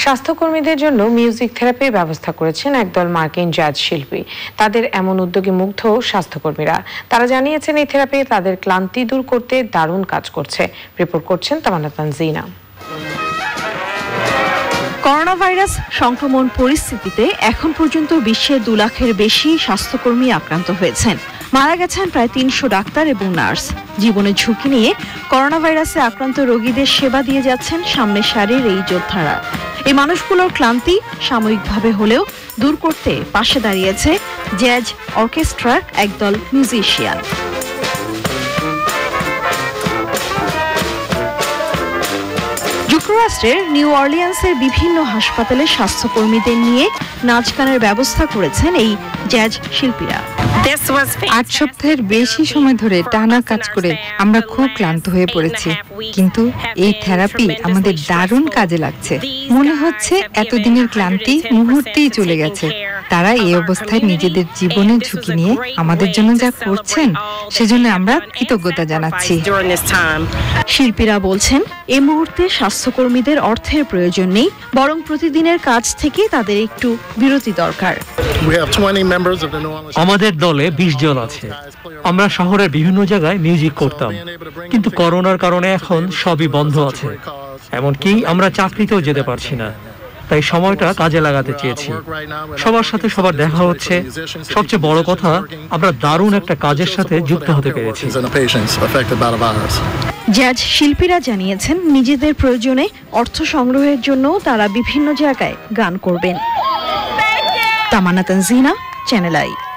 স্বাস্থ্যকর্মীদের জন্য মিউজিক থেরাপির ব্যবস্থা করেছেন একদল মার্কিন জাজ শিল্পী। তাদের এমন উদ্যোগে মুগ্ধ স্বাস্থ্যকর্মীরা। তারা জানিয়েছেন এই থেরাপি তাদের ক্লান্তি দূর করতে দারুণ কাজ করছে। রিপোর্ট করছেন তামান্না তানজিনা। করোনা ভাইরাস সংক্রমণ পরিস্থিতিতে এখন পর্যন্ত বিশ্বের 2 লাখের বেশি স্বাস্থ্যকর্মী আক্রান্ত হয়েছেন। মারা গেছেন প্রায় 300 ডাক্তার এবং নার্স। জীবনের ঝুঁকি নিয়ে করোনা ভাইরাসে আক্রান্ত রোগীদের সেবা দিয়ে যাচ্ছেন সামনের সারির এই যোদ্ধারা। এই মানুষগুলোর ক্লান্তি সাময়িকভাবে হলেও দূর করতে পাশে দাঁড়িয়েছে জ্যাজ অর্কেস্ট্রার একদল মিউজিশিয়ান। যুক্তরাষ্ট্রের নিউ অর্লিয়ান্সের বিভিন্ন হাসপাতালে স্বাস্থ্যকর্মীদের নিয়ে নাচ গানের ব্যবস্থা করেছেন এই জ্যাজ শিল্পীরা। 8 সপ্তাহের বেশি সময় ধরে টানা কাজ করে আমরা খুব ক্লান্ত হয়ে পড়েছি, কিন্তু এই থেরাপি আমাদের দারুণ কাজে লাগছে। মনে হচ্ছে এতদিনের ক্লান্তি মুহূর্তেই চলে গেছে। তারা এই অবস্থায় নিজেদের জীবনের ঝুঁকি নিয়ে আমাদের জন্য যা করছেন সেজন্য আমরা কৃতজ্ঞতা জানাচ্ছি। শিল্পীরা বলছেন এই মুহূর্তে স্বাস্থ্যকর্মীদের অর্থের প্রয়োজন নেই, বরং প্রতিদিনের কাজ থেকে তাদের একটু বিরতি দরকার। আমাদের দলে 20 জন আছে। আমরা শহরের বিভিন্ন জায়গায় মিউজিক করতাম, কিন্তু করোনার কারণে এখন সবই বন্ধ আছে। এমনকি আমরা চাকরিতেও যেতে পারছি না। তাই সময়টা কাজে লাগাতে চেয়েছি। সবার সাথে সবার দেখা হচ্ছে। সবচেয়ে বড় কথা, আমরা দারুণ একটা কাজের সাথে যুক্ত হতে পেরেছি। জ্যাজ শিল্পীরা জানিয়েছেন নিজেদের প্রয়োজনে অর্থ সংগ্রহের জন্য তারা বিভিন্ন জায়গায় গান করবেন। Tamanna Tanzina, channel I.